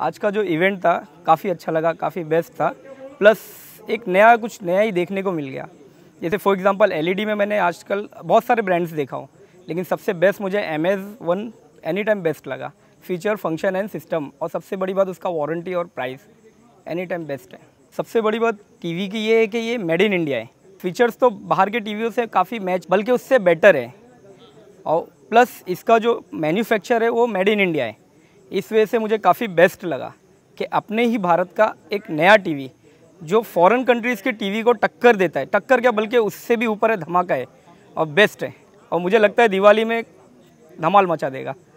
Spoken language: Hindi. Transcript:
आज का जो इवेंट था काफ़ी अच्छा लगा, काफ़ी बेस्ट था। प्लस एक कुछ नया ही देखने को मिल गया। जैसे फॉर एग्जांपल एलईडी में मैंने आजकल बहुत सारे ब्रांड्स देखा हूँ, लेकिन सबसे बेस्ट मुझे एमेज1 एनी टाइम बेस्ट लगा। फीचर, फंक्शन एंड सिस्टम, और सबसे बड़ी बात उसका वारंटी और प्राइस एनी टाइम बेस्ट है। सबसे बड़ी बात टीवी की ये है कि ये मेड इन इंडिया है। फीचर्स तो बाहर के टीवियों से काफ़ी मैच, बल्कि उससे बेटर है। और प्लस इसका जो मैन्युफैक्चर है वो मेड इन इंडिया है। इस वजह से मुझे काफ़ी बेस्ट लगा कि अपने ही भारत का एक नया टीवी जो फॉरेन कंट्रीज़ के टीवी को टक्कर देता है, टक्कर क्या बल्कि उससे भी ऊपर है, धमाका है और बेस्ट है। और मुझे लगता है दिवाली में धमाल मचा देगा।